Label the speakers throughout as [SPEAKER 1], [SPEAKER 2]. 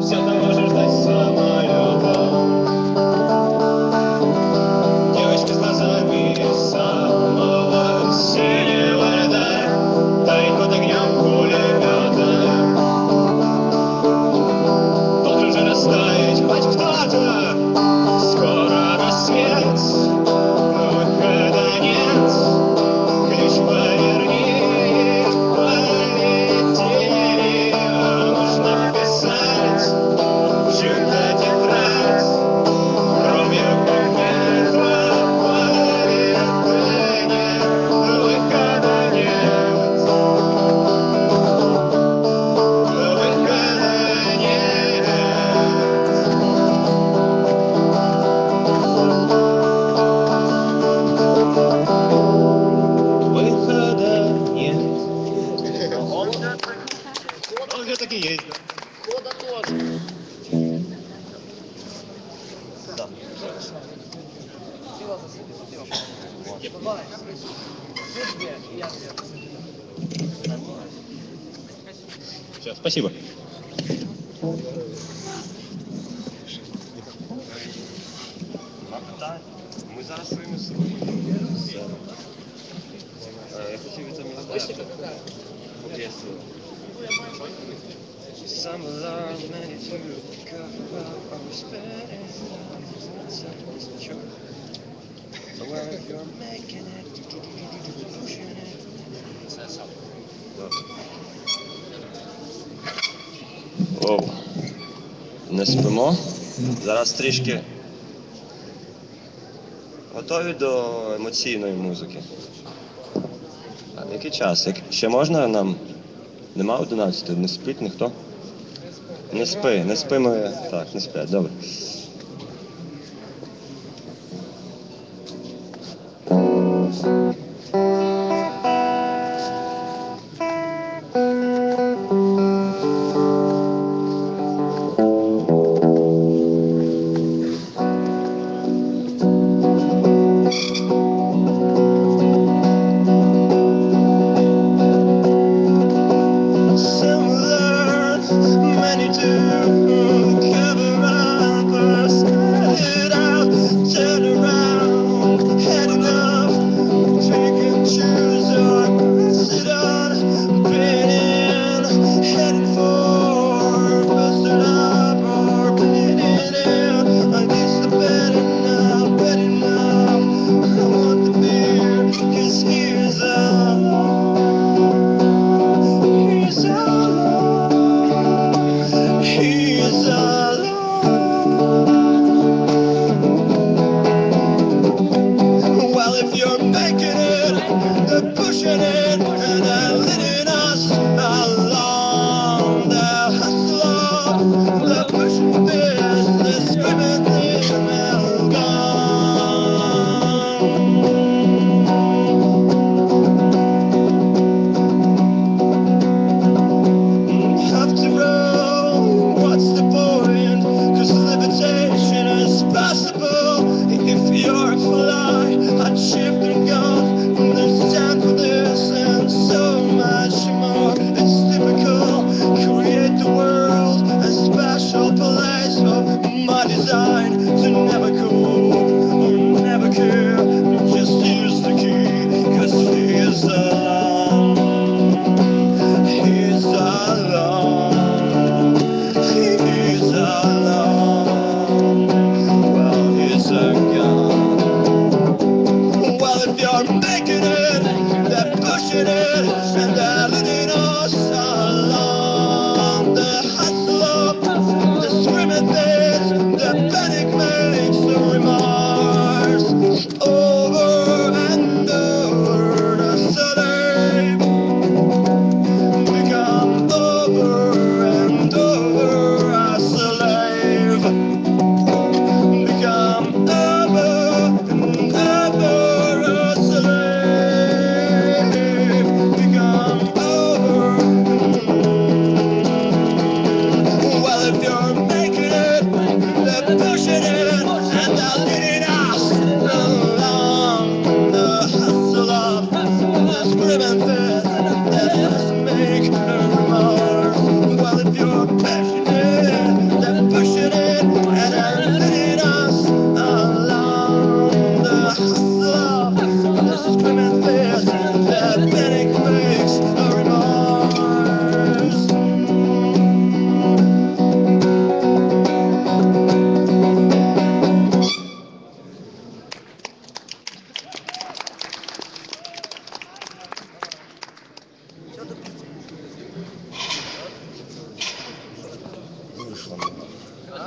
[SPEAKER 1] Все того же ждать самолета. Девочка с глазами самого синего льда тает под огнем пулемета. Должен же растаять хоть кто-то. Скоро рассвет, но выхода нет. Ключ поверни, полетели. Нужно писать чью-то тетрадь. Кровью какая-то планеты нет. Выхода нет. Выхода нет. Выхода нет. Он же таки есть, да?
[SPEAKER 2] Кода тоже.
[SPEAKER 1] Да.
[SPEAKER 2] Пиво засыпь, пиво. Давай. Ты две, и я две.
[SPEAKER 1] Все, спасибо.
[SPEAKER 3] Ми зараз своїми силами. Я хотів від мелодію п'єсу. Some alarm many to cover up our space. Well, if you're making it, pushing it. Оп. Не спимо. Зараз трішки готові до емоційної музики. А який час? Ще можна нам? Нема 11, не спить ніхто? Не спи ми. Так, не сплять, добре. What's the point?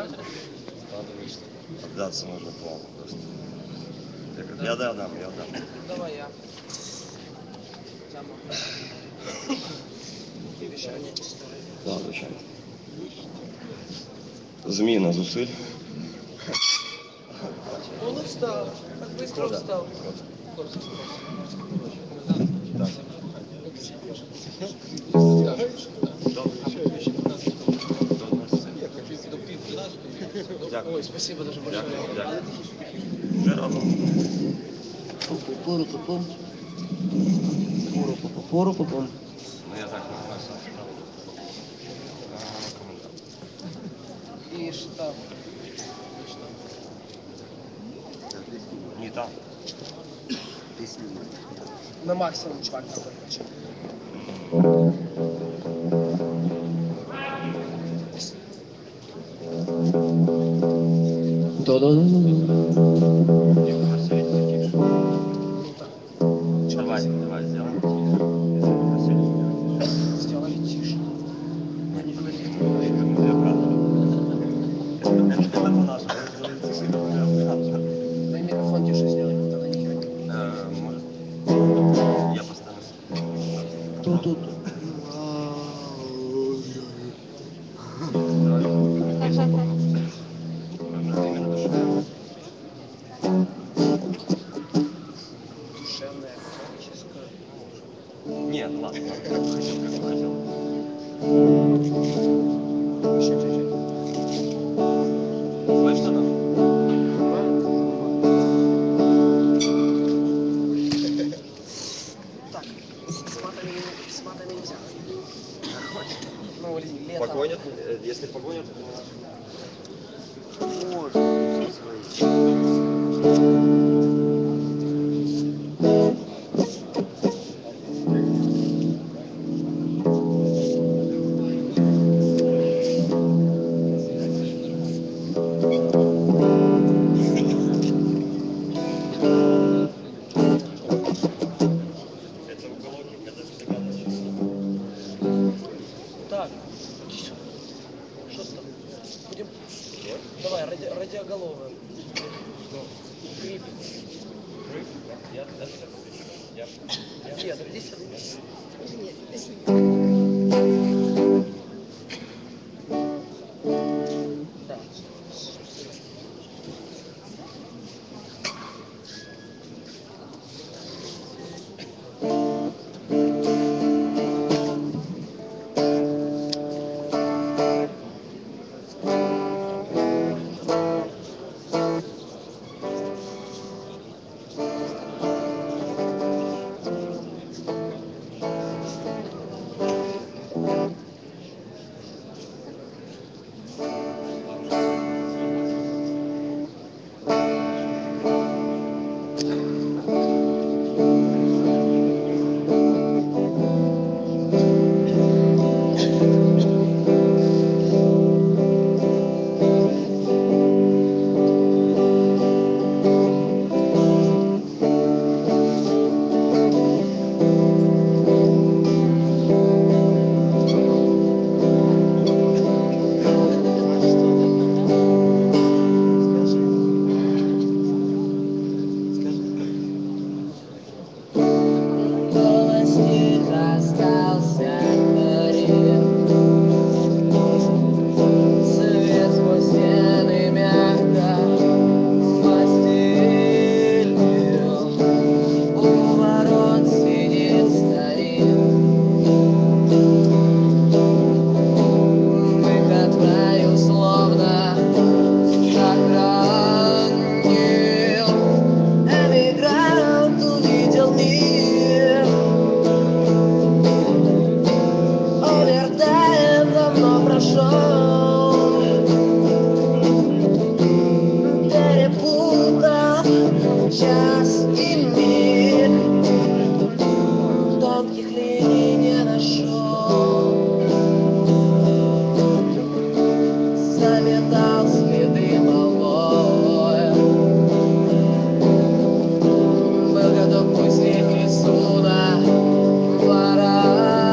[SPEAKER 3] Отдаться можно плавно просто. Я дам.
[SPEAKER 2] Давай я. Тяма. Вішання історії.
[SPEAKER 3] Да, звичайно. Зміна зусиль.
[SPEAKER 2] Он устал. Так быстро устал.
[SPEAKER 3] Дякую.
[SPEAKER 2] Ой, спасибо даже большое.
[SPEAKER 3] Дякую. Вже робимо.
[SPEAKER 2] Пуру-пупум. Пуру-пупум.
[SPEAKER 3] Ну я так
[SPEAKER 2] І штаб.
[SPEAKER 3] не там.
[SPEAKER 2] На максимум чувак такой.
[SPEAKER 3] Давай сделаем.
[SPEAKER 2] Сделали тише. Дай микрофон тише сделай. Тогда нихера не
[SPEAKER 3] Может. Я поставлю.
[SPEAKER 2] Тут. Душевная, эротическая.
[SPEAKER 3] Нет, ладно. Хотел.
[SPEAKER 2] Еще чуть-чуть.
[SPEAKER 3] Знаешь, что там?
[SPEAKER 2] Так, с матами нельзя. Ну, летом.
[SPEAKER 3] Погонят, если погонят, это уголок, когда всегда
[SPEAKER 2] Так, иди сюда. Что с тобой? Будем... Давай, радиоголовые. Грипп.
[SPEAKER 3] Я даже так отвечу.
[SPEAKER 2] Нет, иди сюда. Нет, иди сюда. Да.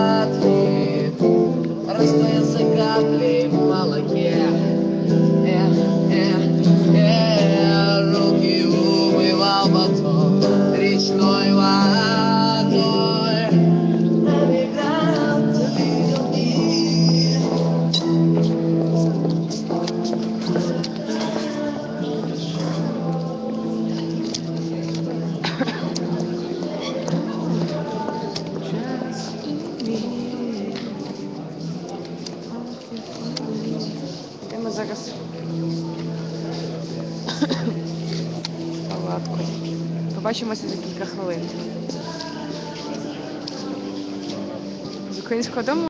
[SPEAKER 2] каплей в молоке.
[SPEAKER 4] зараз палаткою. Побачимося за кілька хвилин. З українського дому